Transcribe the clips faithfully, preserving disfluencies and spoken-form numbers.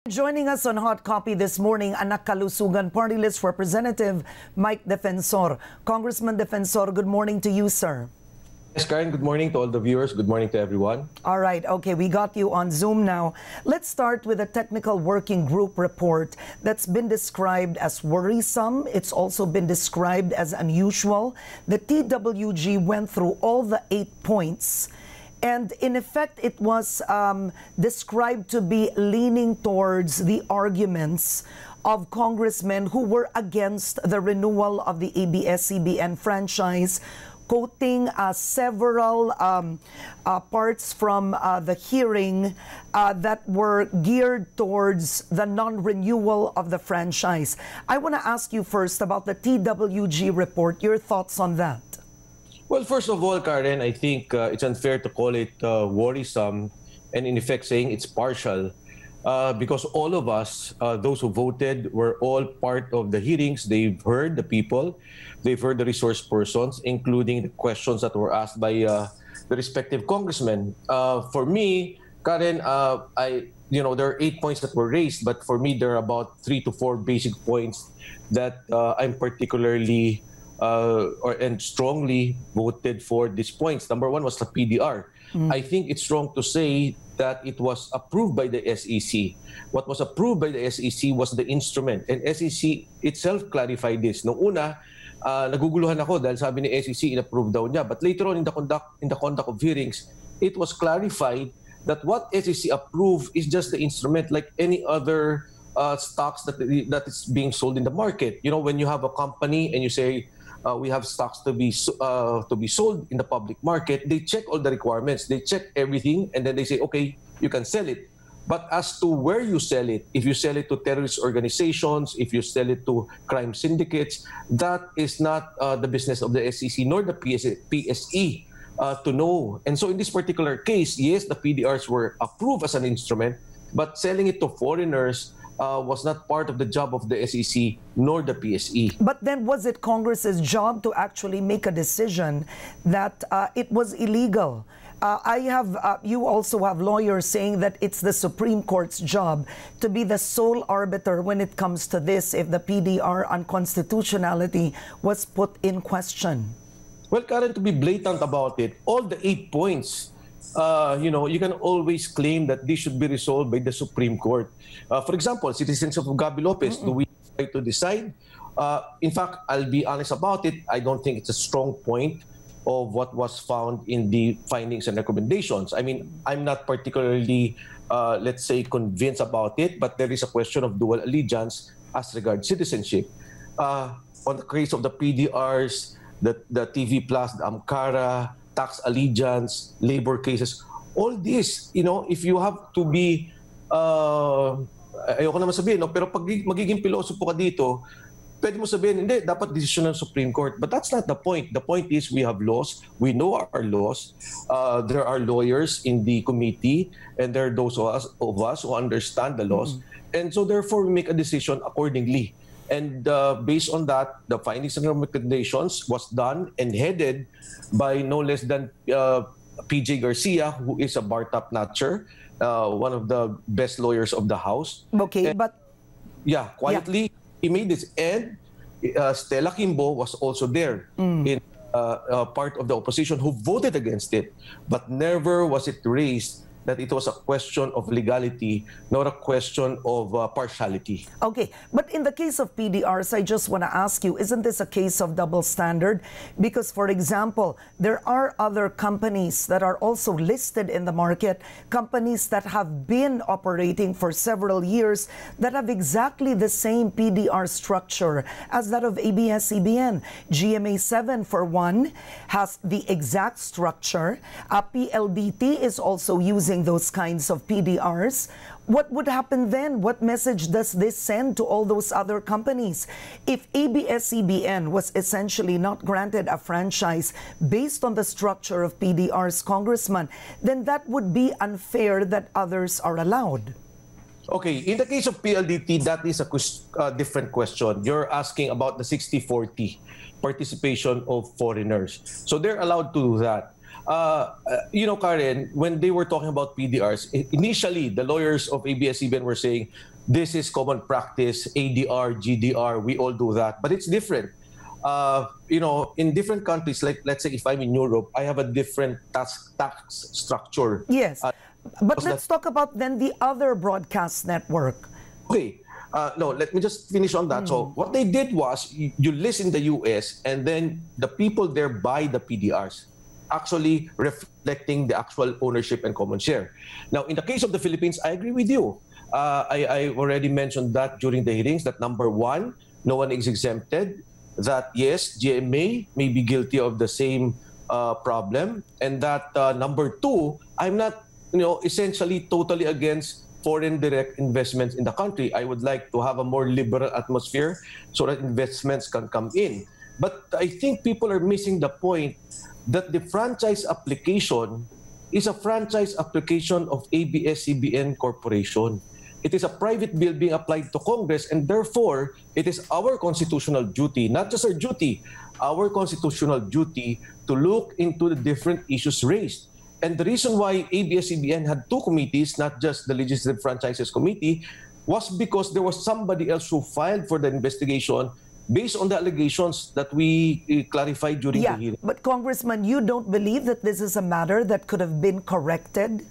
Joining us on Hot Copy this morning, Anakalusugan Party List Representative Mike Defensor. Congressman Defensor, good morning to you, sir. Yes, Karen, good morning to all the viewers. Good morning to everyone. All right, okay, we got you on Zoom now. Let's start with a technical working group report that's been described as worrisome. It's also been described as unusual. The T W G went through all the eight points. And in effect, it was um, described to be leaning towards the arguments of congressmen who were against the renewal of the A B S C B N franchise, quoting uh, several um, uh, parts from uh, the hearing uh, that were geared towards the non-renewal of the franchise. I want to ask you first about the T W G report, your thoughts on that. Well, first of all, Karen, I think uh, it's unfair to call it uh, worrisome and in effect saying it's partial uh, because all of us, uh, those who voted, were all part of the hearings. They've heard the people, they've heard the resource persons, including the questions that were asked by uh, the respective congressmen. Uh, for me, Karen, uh, I, you know, there are eight points that were raised, but for me, there are about three to four basic points that uh, I'm particularly Uh, or and strongly voted for these points. Number one was the P D R. Mm. I think it's wrong to say that it was approved by the S E C. What was approved by the S E C was the instrument, and S E C itself clarified this. Noong una, uh, naguguluhan ako dahil sabi ni S E C in-approve daw niya. But later on in the conduct in the conduct of hearings, it was clarified that what S E C approved is just the instrument, like any other uh, stocks that that is being sold in the market. You know, when you have a company and you say, Uh, we have stocks to be uh, to be sold in the public market, they check all the requirements, they check everything, and then they say, okay, you can sell it. But as to where you sell it, if you sell it to terrorist organizations, if you sell it to crime syndicates, that is not uh, the business of the S E C nor the P S E uh, to know. And so in this particular case, yes, the P D Rs were approved as an instrument, but selling it to foreigners Uh, was not part of the job of the S E C nor the P S E. But then was it Congress's job to actually make a decision that uh, it was illegal? Uh, I have, uh, you also have lawyers saying that it's the Supreme Court's job to be the sole arbiter when it comes to this if the P D R unconstitutionality was put in question. Well, Karen, to be blatant about it, all the eight points, Uh, you know, you can always claim that this should be resolved by the Supreme Court. Uh, for example, citizens of Gabi Lopez, mm-mm. do we try to decide? Uh, in fact, I'll be honest about it. I don't think it's a strong point of what was found in the findings and recommendations. I mean, I'm not particularly, uh, let's say, convinced about it, but there is a question of dual allegiance as regards citizenship. Uh, on the case of the P D Rs, the, the T V Plus, the Amcara, tax allegiance, labor cases, all this, you know, if you have to be, uh, ayoko naman sabihin, no? Pero pag magiging pilosopo ka dito, pwede mo sabihin, hindi, dapat decision ng Supreme Court. But that's not the point. The point is we have laws, we know our laws, uh, there are lawyers in the committee, and there are those of us, of us who understand the laws, mm-hmm. and so therefore we make a decision accordingly. And uh, based on that, the findings and recommendations was done and headed by no less than uh, P J Garcia, who is a bar top notcher, uh, one of the best lawyers of the House. Okay, and, but... Yeah, quietly, yeah. he made this. And uh, Stella Kimbo was also there mm. in uh, uh, part of the opposition who voted against it. But never was it raised that it was a question of legality, not a question of uh, partiality. Okay, but in the case of P D Rs, I just want to ask you, isn't this a case of double standard? Because, for example, there are other companies that are also listed in the market, companies that have been operating for several years that have exactly the same P D R structure as that of A B S C B N. G M A seven, for one, has the exact structure. Uh, P L D T is also using those kinds of P D Rs. What would happen then? What message does this send to all those other companies? If A B S C B N was essentially not granted a franchise based on the structure of P D Rs, Congressman, then that would be unfair that others are allowed. Okay, in the case of P L D T, that is a uh, different question. You're asking about the sixty forty participation of foreigners. So they're allowed to do that. Uh, you know, Karen, when they were talking about P D Rs, initially the lawyers of A B S C B N were saying this is common practice, A D R, G D R, we all do that. But it's different. Uh, you know, in different countries, like let's say if I'm in Europe, I have a different tax, tax structure. Yes. Uh, but let's talk about then the other broadcast network. Okay. Uh, no, let me just finish on that. Mm. So what they did was you, you list in the U S and then the people there buy the P D Rs, actually reflecting the actual ownership and common share. Now, in the case of the Philippines, I agree with you. Uh, I, I already mentioned that during the hearings, that number one, no one is exempted, that yes, G M A may be guilty of the same uh, problem, and that uh, number two, I'm not, you know, essentially totally against foreign direct investments in the country. I would like to have a more liberal atmosphere so that investments can come in. But I think people are missing the point that the franchise application is a franchise application of A B S C B N Corporation. It is a private bill being applied to Congress, and therefore, it is our constitutional duty, not just our duty, our constitutional duty to look into the different issues raised. And the reason why A B S C B N had two committees, not just the Legislative Franchises Committee, was because there was somebody else who filed for the investigation based on the allegations that we uh, clarified during yeah, the hearing. But Congressman, you don't believe that this is a matter that could have been corrected?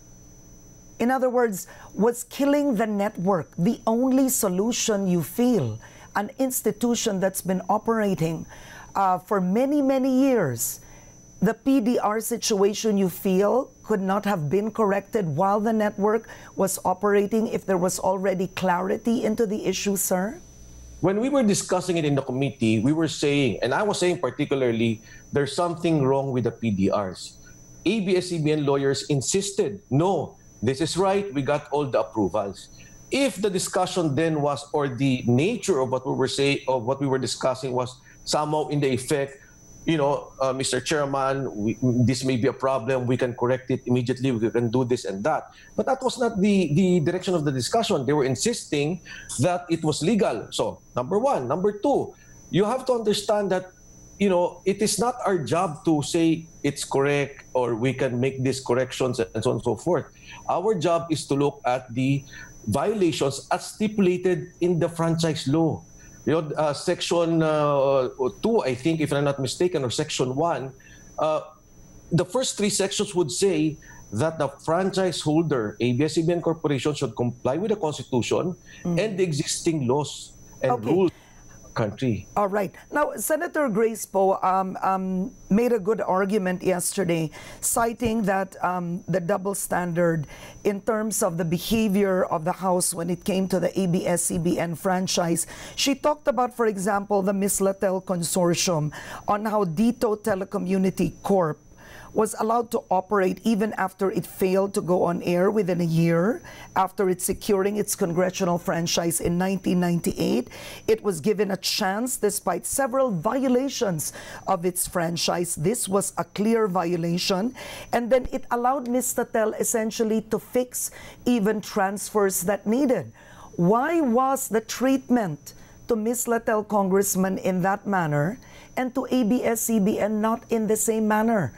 In other words, was killing the network the only solution you feel? An institution that's been operating uh, for many, many years. The P D R situation, you feel, could not have been corrected while the network was operating if there was already clarity into the issue, sir? When we were discussing it in the committee, we were saying, and I was saying particularly, there's something wrong with the P D Rs. A B S C B N lawyers insisted, no, this is right, we got all the approvals. If the discussion then was, or the nature of what we were saying, of what we were discussing was somehow in the effect, you know, uh, Mister Chairman, we, this may be a problem, we can correct it immediately, we can do this and that. But that was not the, the direction of the discussion. They were insisting that it was legal. So, number one. Number two, you have to understand that, you know, it is not our job to say it's correct or we can make these corrections and so on and so forth. Our job is to look at the violations as stipulated in the franchise law. You know, uh, section uh, two, I think, if I'm not mistaken, or section one, uh, the first three sections would say that the franchise holder, A B S C B N Corporation, should comply with the Constitution mm. and the existing laws and okay. rules of the country. All right. Now, Senator Grace Poe um, um, made a good argument yesterday, citing that um, the double standard in terms of the behavior of the House when it came to the A B S C B N franchise. She talked about, for example, the Miss Latel Consortium on how Dito Telecommunity Corp was allowed to operate even after it failed to go on air within a year after it securing its congressional franchise in nineteen ninety-eight. It was given a chance despite several violations of its franchise. This was a clear violation. And then it allowed Miz Latel essentially to fix even transfers that needed. Why was the treatment to Miz Latel, Congressman, in that manner and to A B S C B N not in the same manner?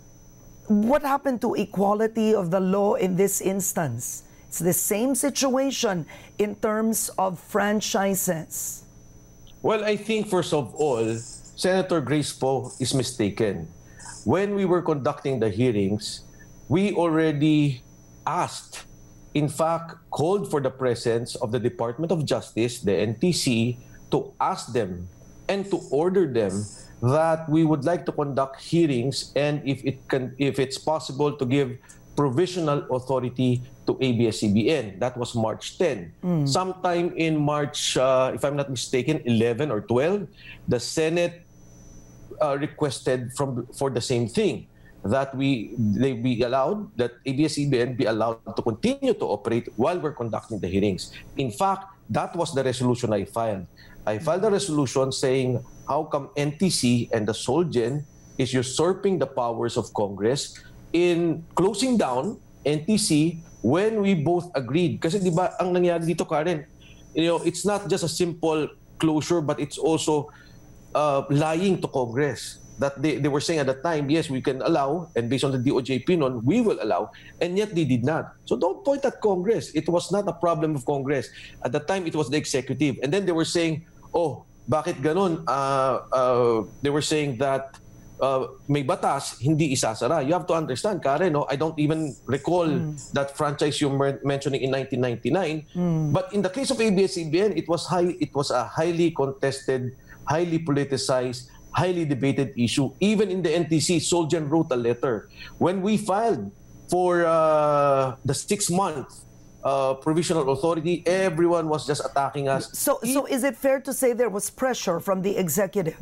What happened to equality of the law in this instance? It's the same situation in terms of franchises. Well, I think first of all, Senator Grace Poe is mistaken. When we were conducting the hearings, we already asked, in fact, called for the presence of the Department of Justice, the N T C, to ask them and to order them that we would like to conduct hearings and if it can, if it's possible, to give provisional authority to A B S C B N. That was March tenth. Mm. Sometime in March, uh, if I'm not mistaken, eleven or twelve, the Senate uh, requested from for the same thing, that we they be allowed, that A B S C B N be allowed to continue to operate while we're conducting the hearings. In fact, that was the resolution I filed. I filed a resolution saying, how come N T C and the Solgen is usurping the powers of Congress in closing down N T C when we both agreed? Kasi di ba ang nangyari dito, Karen, you know, it's not just a simple closure, but it's also uh, lying to Congress. that they, they were saying at the time, yes, we can allow, and based on the D O J opinion, we will allow, and yet they did not. So don't point at Congress. It was not a problem of Congress. At the time, it was the executive. And then they were saying, oh, bakit ganun? Uh, uh, they were saying that uh, may batas, hindi isasara. You have to understand, Karen, no? I don't even recall mm. that franchise you're mentioning in nineteen ninety-nine. Mm. But in the case of A B S C B N, it was high. It was a highly contested, highly politicized, highly debated issue. Even in the N T C, Solgen wrote a letter. When we filed for uh, the six-month uh, provisional authority, everyone was just attacking us. So, so is it fair to say there was pressure from the executive?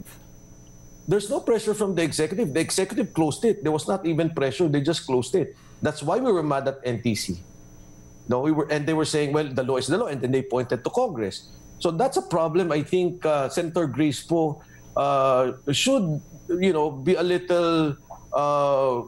There's no pressure from the executive. The executive closed it. There was not even pressure. They just closed it. That's why we were mad at N T C. No, we were, and they were saying, well, the law is the law, and then they pointed to Congress. So that's a problem. I think uh, Senator Grace po Uh, should, you know, be a little, uh,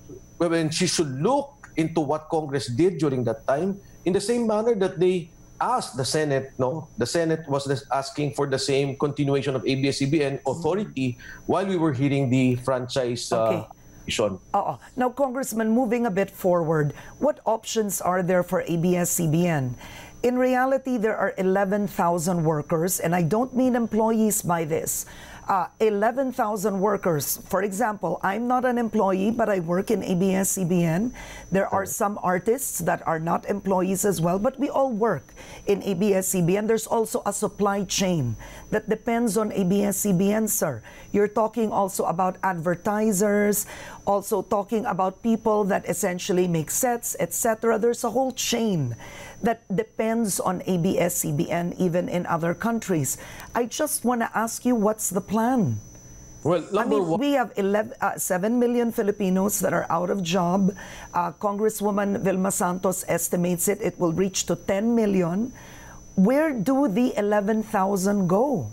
I mean, she should look into what Congress did during that time in the same manner that they asked the Senate, no? The Senate was asking for the same continuation of A B S C B N authority while we were hearing the franchise uh, issue. Uh, now, Congressman, moving a bit forward, what options are there for A B S C B N? In reality, there are eleven thousand workers, and I don't mean employees by this. Uh, eleven thousand workers. For example, I'm not an employee, but I work in A B S C B N. There are some artists that are not employees as well, but we all work in A B S C B N. There's also a supply chain that depends on A B S C B N, sir. You're talking also about advertisers, also talking about people that essentially make sets, et cetera. There's a whole chain that depends on A B S C B N, even in other countries. I just want to ask you, what's the plan? Well, I mean, one, we have eleven, uh, seven million Filipinos that are out of job. Uh, Congresswoman Vilma Santos estimates it, it will reach to ten million. Where do the eleven thousand go?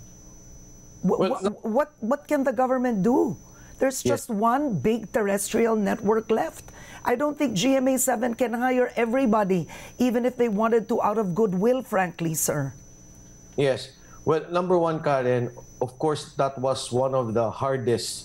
W well, what, what, what can the government do? There's just yes. one big terrestrial network left. I don't think G M A seven can hire everybody, even if they wanted to, out of goodwill, frankly, sir. Yes. Well, number one, Karen, of course, that was one of the hardest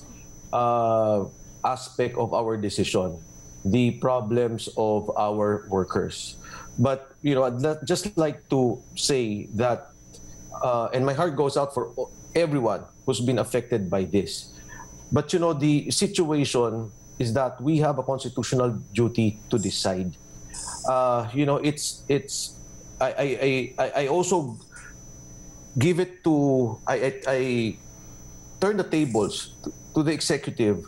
uh, aspect of our decision, the problems of our workers. But, you know, I'd just like to say that, uh, and my heart goes out for everyone who's been affected by this. But, you know, the situation is that we have a constitutional duty to decide. Uh, you know, it's, it's, I, I, I, I also give it to, I, I, I turn the tables to, to the executive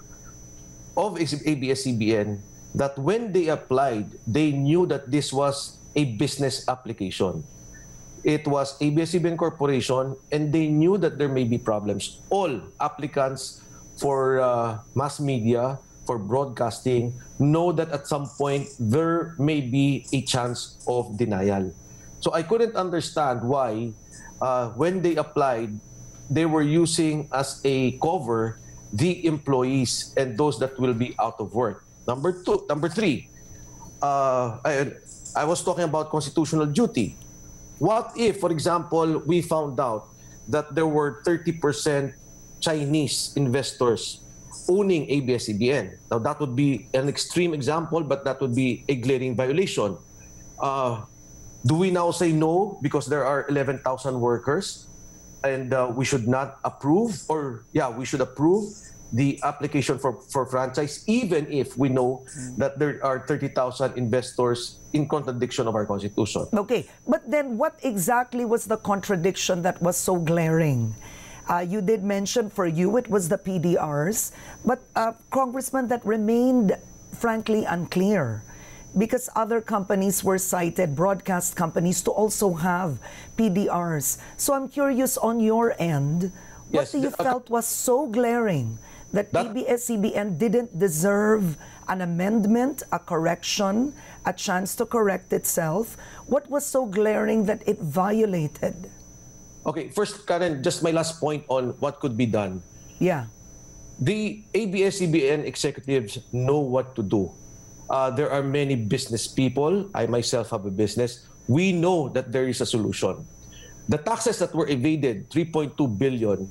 of A B S C B N that when they applied, they knew that this was a business application. It was A B S C B N Corporation, and they knew that there may be problems. All applicants for uh, mass media, for broadcasting, know that at some point there may be a chance of denial. So I couldn't understand why uh, when they applied, they were using as a cover the employees and those that will be out of work. Number two, number three, uh, I, I was talking about constitutional duty. What if, for example, we found out that there were thirty percent Chinese investors owning A B S C B N? Now, that would be an extreme example, but that would be a glaring violation. Uh, do we now say no because there are eleven thousand workers and uh, we should not approve? Or, yeah, we should approve the application for, for franchise, even if we know that there are thirty thousand investors in contradiction of our Constitution. Okay, but then what exactly was the contradiction that was so glaring? Uh, you did mention for you it was the P D Rs, but uh, Congressman, that remained frankly unclear because other companies were cited, broadcast companies, to also have P D Rs. So I'm curious on your end, what yes, do you the, felt was so glaring that, that A B S C B N didn't deserve an amendment, a correction, a chance to correct itself? What was so glaring that it violated? Okay, first, Karen, just my last point on what could be done. Yeah. The A B S C B N executives know what to do. Uh, there are many business people. I myself have a business. We know that there is a solution. The taxes that were evaded, three point two billion,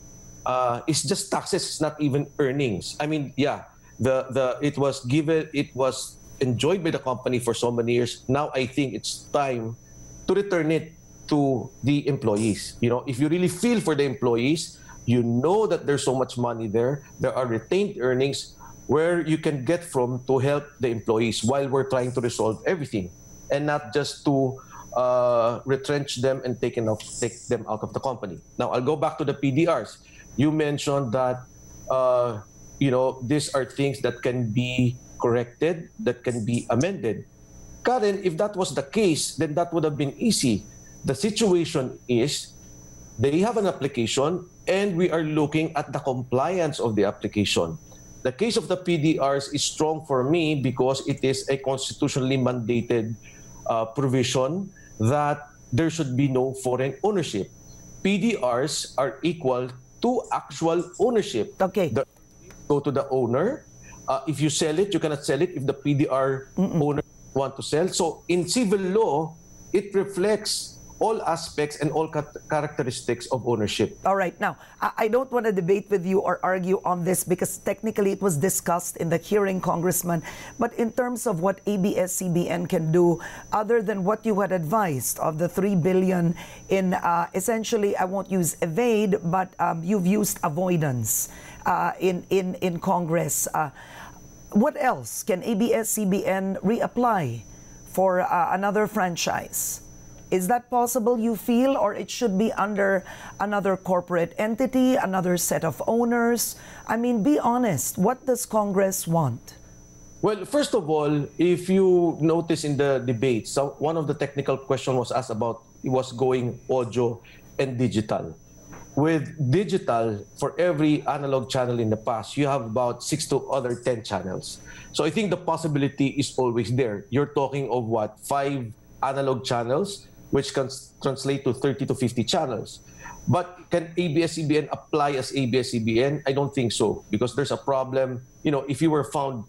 uh, it's just taxes. It's not even earnings. I mean, yeah, the the it was given, it was enjoyed by the company for so many years. Now I think it's time to return it to the employees. You know, if you really feel for the employees, you know that there's so much money there. There are retained earnings where you can get from to help the employees while we're trying to resolve everything, and not just to uh, retrench them and take, enough, take them out of the company. Now, I'll go back to the P D Rs. You mentioned that, uh, you know, these are things that can be corrected, that can be amended. Karen, if that was the case, then that would have been easy. The situation is they have an application and we are looking at the compliance of the application. The case of the P D Rs is strong for me because it is a constitutionally mandated uh, provision that there should be no foreign ownership. P D Rs are equal to actual ownership. Okay. The, go to the owner. Uh, if you sell it, you cannot sell it if the P D R Mm-mm. owner want to sell. So in civil law, it reflects all aspects and all characteristics of ownership. All right. Now, I don't want to debate with you or argue on this because technically it was discussed in the hearing, Congressman. But in terms of what A B S C B N can do, other than what you had advised of the three billion dollars in uh, essentially, I won't use evade, but um, you've used avoidance uh, in, in, in Congress. Uh, what else can A B S C B N reapply for uh, another franchise? Is that possible, you feel, or it should be under another corporate entity, another set of owners? I mean, be honest. What does Congress want? Well, first of all, if you notice in the debate, so one of the technical questions was asked about, it was going audio and digital. With digital, for every analog channel in the past, you have about six to other ten channels. So I think the possibility is always there. You're talking of what, five analog channels, which can translate to thirty to fifty channels. But can A B S C B N apply as A B S C B N? I don't think so, because there's a problem. You know, if you were found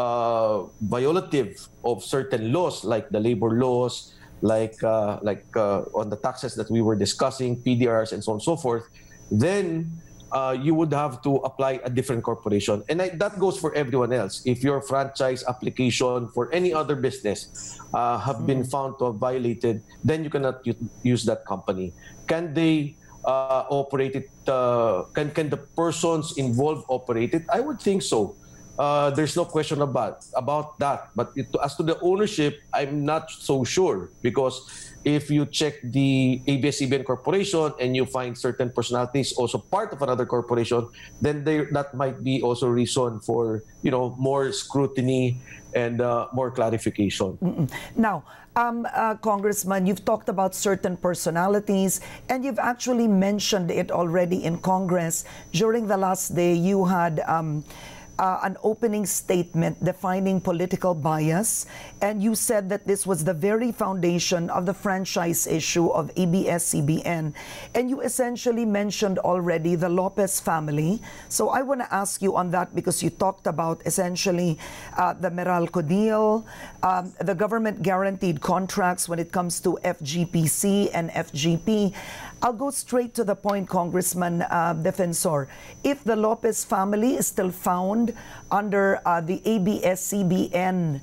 uh, violative of certain laws, like the labor laws, like uh, like uh, on the taxes that we were discussing, P D Rs and so on and so forth, then uh, you would have to apply a different corporation. And I, that goes for everyone else. If your franchise application for any other business uh, have been found to have violated, then you cannot use that company. Can they uh, operate it? Uh, can, can the persons involved operate it? I would think so. Uh, there's no question about, about that. But it, as to the ownership, I'm not so sure, because if you check the A B S C B N Corporation and you find certain personalities also part of another corporation, then there, that might be also reason for, you know, more scrutiny and uh, more clarification. Mm-mm. Now, um, uh, Congressman, you've talked about certain personalities, and you've actually mentioned it already in Congress. During the last day, you had um, Uh, an opening statement defining political bias, and you said that this was the very foundation of the franchise issue of A B S C B N, and you essentially mentioned already the Lopez family. So I want to ask you on that, because you talked about essentially uh, the Meralco deal, um, the government guaranteed contracts when it comes to F G P C and F G P. I'll go straight to the point, Congressman uh, Defensor. If the Lopez family is still found under uh, the A B S C B N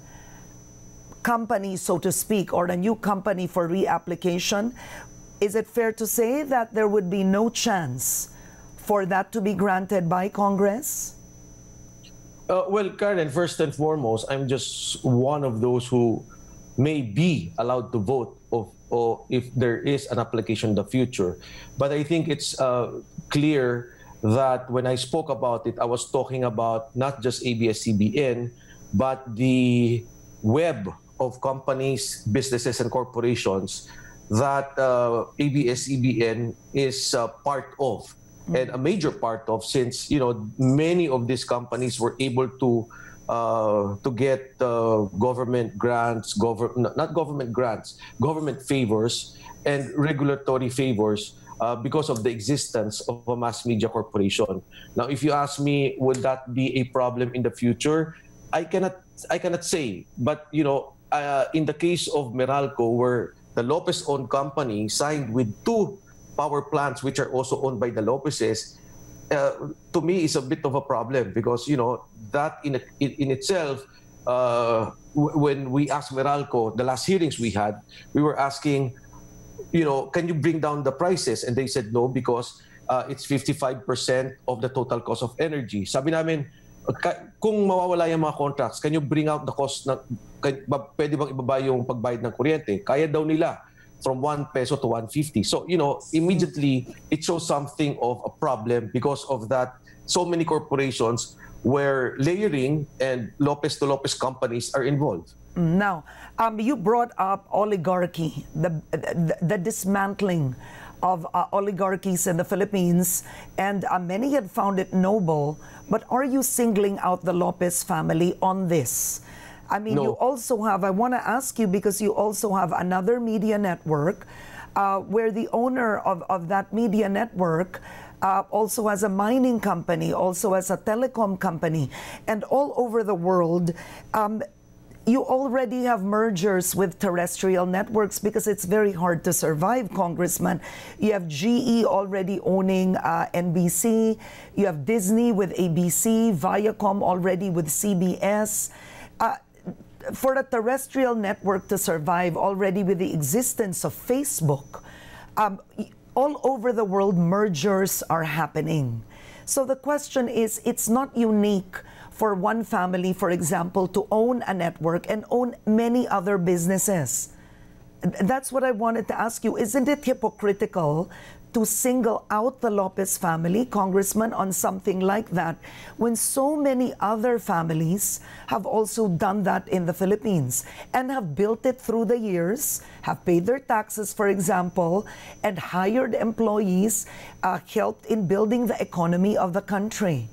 company, so to speak, or a new company for reapplication, is it fair to say that there would be no chance for that to be granted by Congress? Uh, well, Karen, first and foremost, I'm just one of those who may be allowed to vote of, or if there is an application in the future. But I think it's uh, clear that when I spoke about it, I was talking about not just A B S C B N, but the web of companies, businesses, and corporations that uh, A B S C B N is uh, part of, mm-hmm. and a major part of, since, you know, many of these companies were able to uh, to get uh, government grants, govern not government grants, government favors and regulatory favors Uh, because of the existence of a mass media corporation. Now, if you ask me, would that be a problem in the future? I cannot, I cannot say. But, you know, uh, in the case of Meralco, where the Lopez-owned company signed with two power plants, which are also owned by the Lopezes, uh, to me is a bit of a problem because, you know, that in, a, in, in itself, uh, w- when we asked Meralco, the last hearings we had, we were asking, you know, can you bring down the prices? And they said no because uh, it's fifty-five percent of the total cost of energy. Sabi namin, ka- kung mawawala yung mga contracts, can you bring out the cost na, kan, ba, pwede bang ibaba yung pagbayad ng kuryente? Kaya daw nila from one peso to one fifty. So, you know, immediately it shows something of a problem because of that. So many corporations where layering and Lopez to Lopez companies are involved. Now, um, you brought up oligarchy, the, the, the dismantling of uh, oligarchies in the Philippines, and uh, many had found it noble, but are you singling out the Lopez family on this? I mean, No. you also have, I want to ask you, because you also have another media network uh, where the owner of, of that media network uh, also has a mining company, also has a telecom company, and all over the world, um, you already have mergers with terrestrial networks because it's very hard to survive, Congressman. You have G E already owning uh, N B C. You have Disney with A B C, Viacom already with C B S. Uh, for a terrestrial network to survive already with the existence of Facebook, um, all over the world, mergers are happening. So the question is, it's not unique for one family, for example, to own a network and own many other businesses. That's what I wanted to ask you. Isn't it hypocritical to single out the Lopez family, Congressman, on something like that when so many other families have also done that in the Philippines and have built it through the years, have paid their taxes, for example, and hired employees, uh, helped in building the economy of the country?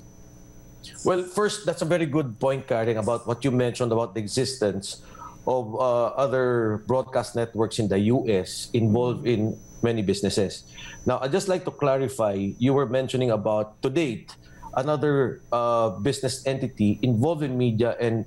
Well, first, that's a very good point, Karen, about what you mentioned about the existence of uh, other broadcast networks in the U S involved in many businesses. Now, I'd just like to clarify, you were mentioning about, to date, another uh, business entity involved in media and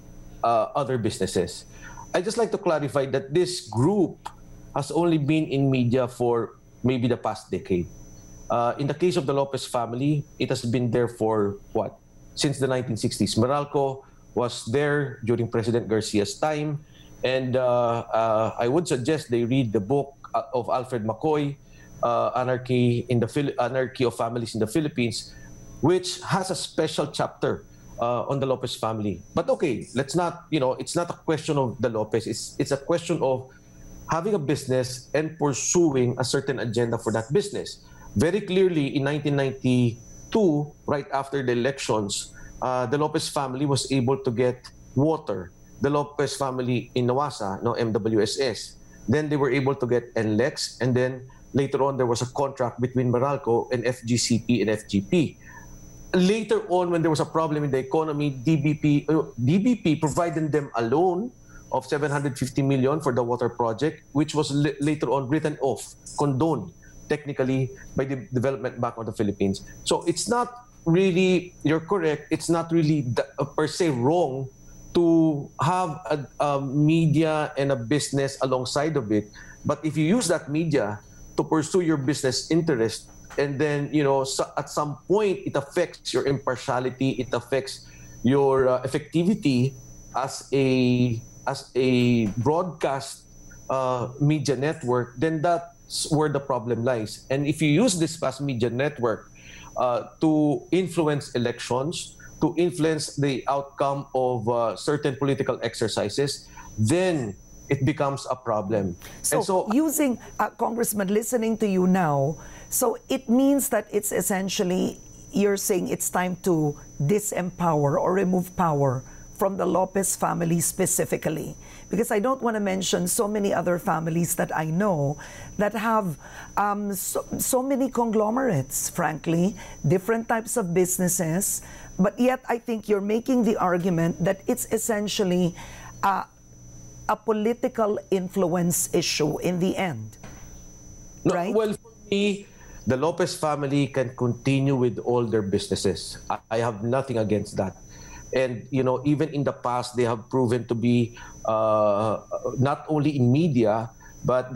uh, other businesses. I'd just like to clarify that this group has only been in media for maybe the past decade. Uh, in the case of the Lopez family, it has been there for what? Since the nineteen sixties. Meralco was there during President Garcia's time. And uh, uh, I would suggest they read the book of Alfred McCoy, uh, Anarchy in the Phil- Anarchy of Families in the Philippines, which has a special chapter uh, on the Lopez family. But okay, let's not, you know, it's not a question of the Lopez. It's, it's a question of having a business and pursuing a certain agenda for that business. Very clearly, in nineteen ninety-two, right after the elections, uh, the Lopez family was able to get water. The Lopez family in Nawasa, no, M W S S. Then they were able to get N L E X, and then later on there was a contract between Meralco and F G C P and F G P. Later on, when there was a problem in the economy, D B P, uh, D B P provided them a loan of seven hundred fifty million for the water project, which was l- later on written off, condoned technically by the Development Bank of the Philippines. So it's not really, you're correct, it's not really the, uh, per se wrong to have a, a media and a business alongside of it. But if you use that media to pursue your business interest, and then, you know, so at some point it affects your impartiality, it affects your uh, effectivity as a as a broadcast uh, media network, then that's where the problem lies. And if you use this mass media network uh, to influence elections, to influence the outcome of uh, certain political exercises, then it becomes a problem. So, and so using, uh, Congressman, listening to you now, so it means that it's essentially, you're saying it's time to disempower or remove power from the Lopez family specifically. Because I don't want to mention so many other families that I know that have um, so, so many conglomerates, frankly, different types of businesses. But yet I think you're making the argument that it's essentially uh, a political influence issue in the end, no, right? Well, for me, the Lopez family can continue with all their businesses. I, I have nothing against that. And, you know, even in the past, they have proven to be uh, not only in media, but they have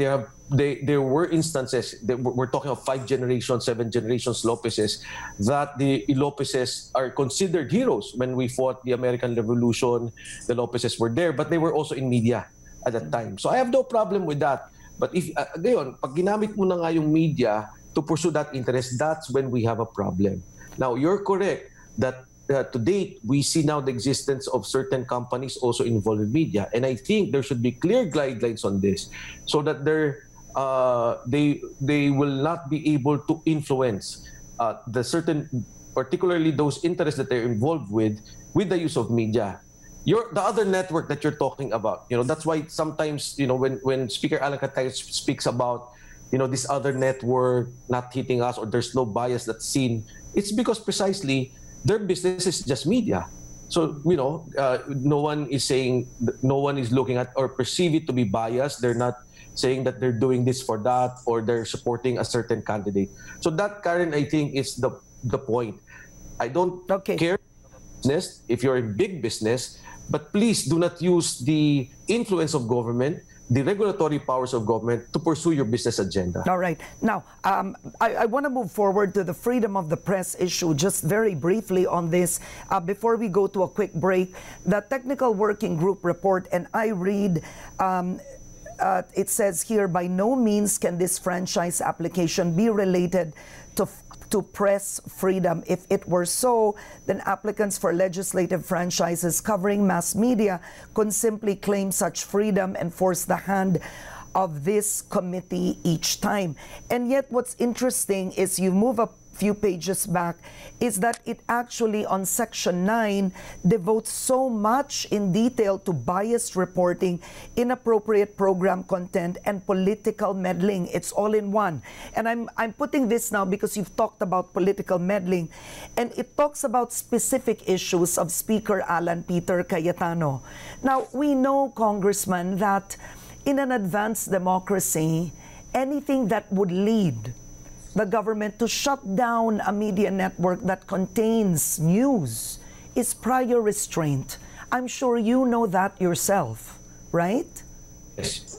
they, there were instances, that we're talking of five generations, seven generations Lopezes, that the Lopezes are considered heroes. When we fought the American Revolution, the Lopezes were there, but they were also in media at that time. So I have no problem with that. But if, uh, ngayon, pag ginamit mo na nga yung media to pursue that interest, that's when we have a problem. Now, you're correct that uh, to date, we see now the existence of certain companies also involved in media. And I think there should be clear guidelines on this so that they're, uh, they, they will not be able to influence uh, the certain, particularly those interests that they're involved with, with the use of media. Your, the other network that you're talking about, you know, that's why sometimes, you know, when, when Speaker Alan Catay speaks about, you know, this other network not hitting us or there's no bias that's seen, it's because precisely their business is just media. So, you know, uh, no one is saying, no one is looking at or perceive it to be biased. They're not saying that they're doing this for that or they're supporting a certain candidate. So that, Karen, I think is the, the point. I don't okay. care business if you're in big business, but please do not use the influence of government, the regulatory powers of government to pursue your business agenda. All right. Now, um, I, I want to move forward to the freedom of the press issue just very briefly on this. Uh, before we go to a quick break, the Technical Working Group report, and I read, um, uh, it says here, by no means can this franchise application be related to to press freedom. If it were so, then applicants for legislative franchises covering mass media could simply claim such freedom and force the hand of this committee each time. And yet what's interesting is you move a few pages back is that it actually on section nine devotes so much in detail to biased reporting, inappropriate program content, and political meddling. It's all in one. And I'm, I'm putting this now because you've talked about political meddling, and it talks about specific issues of Speaker Alan Peter Cayetano. Now, we know, Congressman, that in an advanced democracy, anything that would lead the government to shut down a media network that contains news is prior restraint. I'm sure you know that yourself, right? Yes.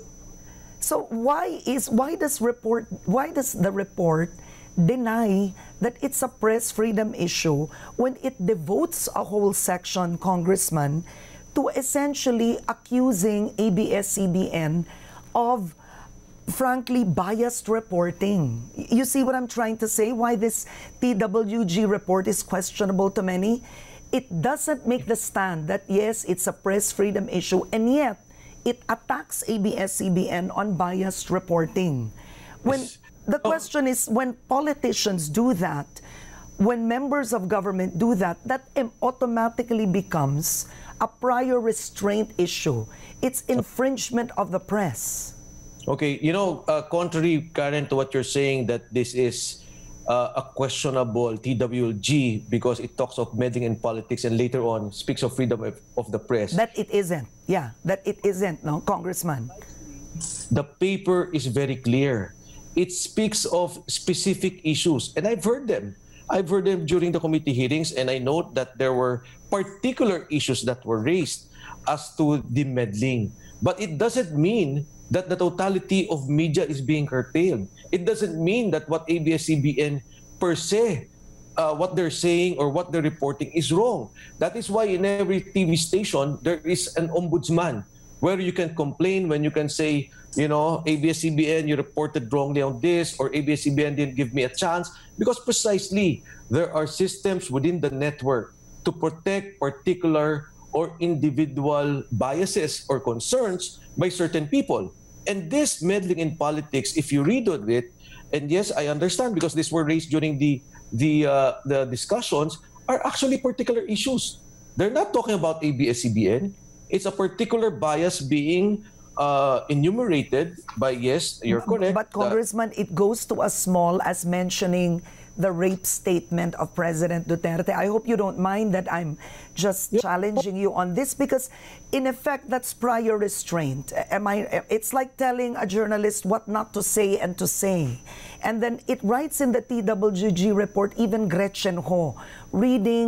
So why is why does report why does the report deny that it's a press freedom issue when it devotes a whole section, Congressman, to essentially accusing A B S C B N of frankly biased reporting? You see what I'm trying to say? Why this T W G report is questionable to many? It doesn't make the stand that yes, it's a press freedom issue, and yet it attacks A B S C B N on biased reporting. When the question is, when politicians do that, when members of government do that, that automatically becomes a prior restraint issue. It's infringement of the press. Okay, you know, uh, contrary, Karen, to what you're saying, that this is uh, a questionable T W G because it talks of meddling in politics and later on speaks of freedom of, of the press. That it isn't. Yeah, that it isn't, no, Congressman. The paper is very clear. It speaks of specific issues, and I've heard them. I've heard them during the committee hearings, and I note that there were particular issues that were raised as to the meddling. But it doesn't mean that the totality of media is being curtailed. It doesn't mean that what A B S C B N per se, uh, what they're saying or what they're reporting is wrong. That is why in every T V station, there is an ombudsman where you can complain, when you can say, you know, A B S C B N, you reported wrongly on this, or A B S C B N didn't give me a chance, because precisely there are systems within the network to protect particular or individual biases or concerns by certain people. And this meddling in politics, if you read on it, and yes, I understand because these were raised during the the uh, the discussions, are actually particular issues. They're not talking about A B S C B N. It's a particular bias being uh, enumerated by, yes, you're correct. But Congressman, it goes to as small as mentioning the rape statement of President Duterte. I hope you don't mind that I'm just yeah. challenging you on this, because in effect that's prior restraint. Am I? It's like telling a journalist what not to say and to say. And then it writes in the T W G report, even Gretchen Ho, reading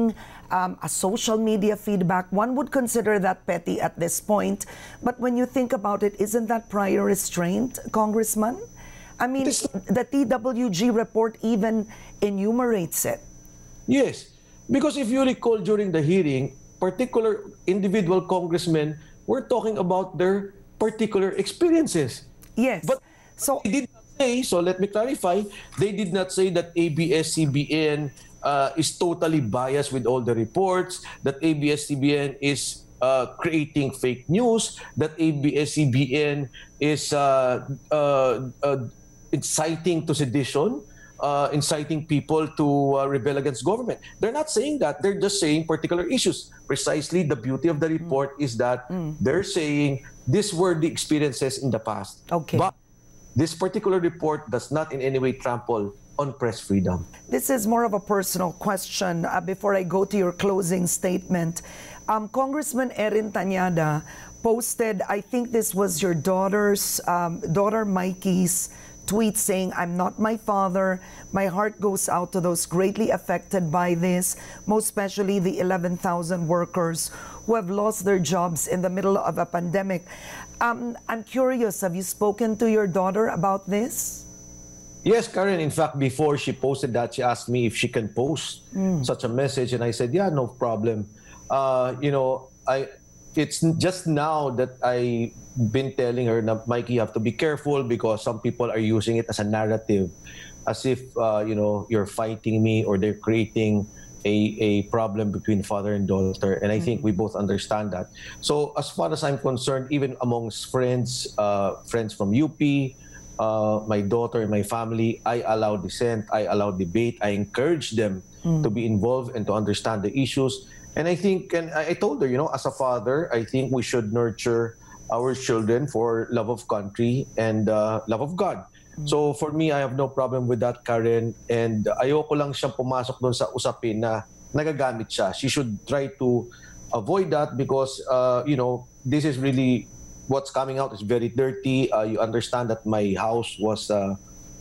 um, a social media feedback. One would consider that petty at this point. But when you think about it, isn't that prior restraint, Congressman? I mean, the T W G report even enumerates it. Yes, because if you recall during the hearing, particular individual congressmen were talking about their particular experiences. Yes. But so they did not say, so let me clarify, they did not say that A B S C B N uh, is totally biased with all the reports, that A B S C B N is uh, creating fake news, that A B S C B N is uh, uh, uh, inciting to sedition, uh, inciting people to uh, rebel against government. They're not saying that. They're just saying particular issues. Precisely the beauty of the report mm. is that mm. they're saying these were the experiences in the past. Okay. But this particular report does not in any way trample on press freedom. This is more of a personal question uh, before I go to your closing statement. Um, Congressman Erin Tañada posted, I think this was your daughter's, um, daughter Mikey's tweet saying, "I'm not my father. My heart goes out to those greatly affected by this, most especially the eleven thousand workers who have lost their jobs in the middle of a pandemic." Um, I'm curious, have you spoken to your daughter about this? Yes, Karen. In fact, before she posted that, she asked me if she can post mm. such a message. And I said, yeah, no problem. Uh, you know, I it's just now that I've been telling her, Mikey, you have to be careful because some people are using it as a narrative, as if, uh, you know, you're fighting me or they're creating a, a problem between father and daughter. And I mm-hmm. think we both understand that. So as far as I'm concerned, even amongst friends, uh, friends from U P, uh, my daughter and my family, I allow dissent, I allow debate, I encourage them mm. to be involved and to understand the issues. And I think, and I told her, you know, as a father, I think we should nurture our children for love of country and uh, love of God. Mm-hmm. So for me, I have no problem with that, Karen. And ayoko lang siyang pumasok doon sa usapin na nagagamit siya. She should try to avoid that because, uh, you know, this is really what's coming out is very dirty. Uh, you understand that my house was uh,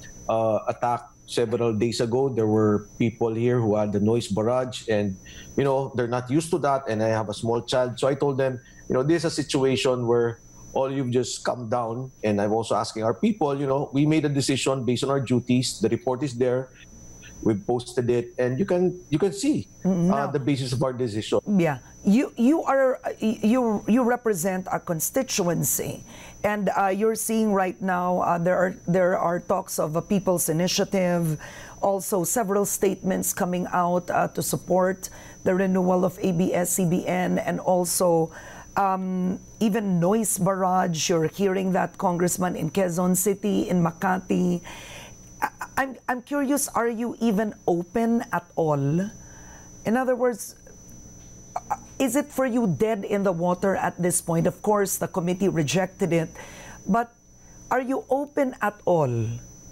uh, attacked several days ago. There were people here who had the noise barrage and, you know, they're not used to that. And I have a small child. So I told them, you know, this is a situation where all you've just come down. And I'm also asking our people, you know, we made a decision based on our duties. The report is there. We've posted it, and you can you can see no. uh, the basis of our decision. Yeah, you you are you you represent a constituency, and uh, you're seeing right now uh, there are there are talks of a people's initiative, also several statements coming out uh, to support the renewal of A B S C B N, and also um, even noise barrage. You're hearing that, Congressman, in Quezon City, in Makati. I'm, I'm curious, are you even open at all? In other words, is it for you dead in the water at this point? Of course, the committee rejected it, but are you open at all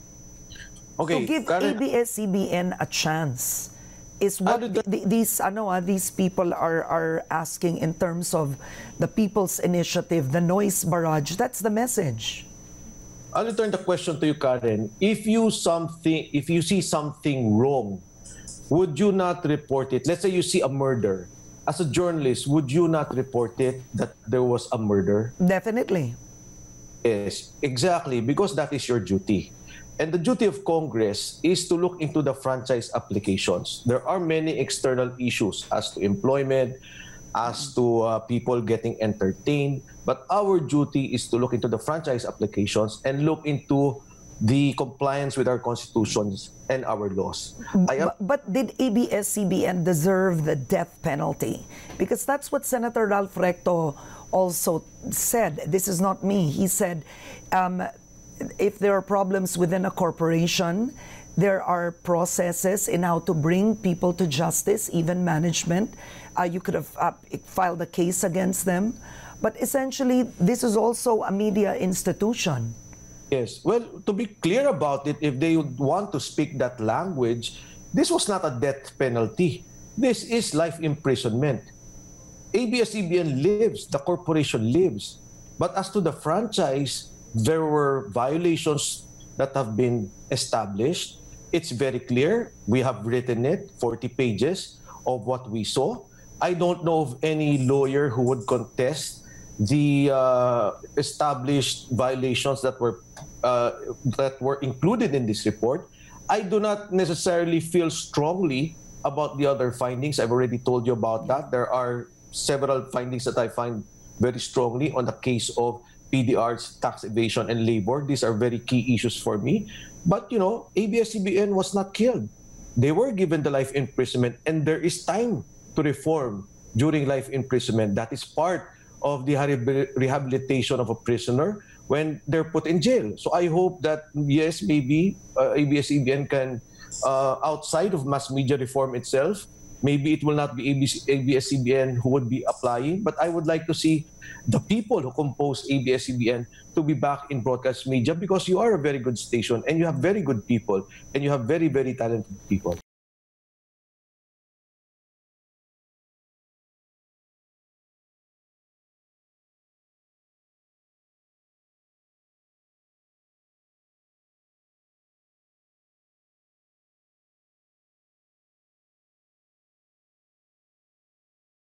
okay, to give Karen, A B S C B N a chance? Is what th th these, ano, uh, these people are, are asking in terms of the People's Initiative, the noise barrage. That's the message. I'll return the question to you, Karen. If you something, if you see something wrong, would you not report it? Let's say you see a murder. As a journalist, would you not report it that there was a murder? Definitely. Yes, exactly, because that is your duty. And the duty of Congress is to look into the franchise applications. There are many external issues as to employment, as to uh, people getting entertained. But our duty is to look into the franchise applications and look into the compliance with our constitutions and our laws. But, but did A B S C B N deserve the death penalty? Because that's what Senator Ralph Recto also said. This is not me. He said, um, if there are problems within a corporation, there are processes in how to bring people to justice, even management. Uh, you could have uh, filed a case against them. But essentially, this is also a media institution. Yes. Well, to be clear about it, if they would want to speak that language, this was not a death penalty. This is life imprisonment. A B S C B N lives, the corporation lives. But as to the franchise, there were violations that have been established. It's very clear. We have written it, forty pages. of what we saw. I don't know of any lawyer who would contest the uh, established violations that were uh, that were included in this report. I do not necessarily feel strongly about the other findings. I've already told you about that. There are several findings that I find very strongly on the case of P D R's tax evasion and labor. These are very key issues for me. But, you know, A B S C B N was not killed. They were given the life imprisonment, and there is time to reform during life imprisonment. That is part of the rehabilitation of a prisoner when they're put in jail. So I hope that, yes, maybe uh, A B S C B N can, uh, outside of mass media reform itself, maybe it will not be A B S C B N who would be applying, but I would like to see the people who compose A B S C B N to be back in broadcast media, because you are a very good station and you have very good people and you have very, very talented people.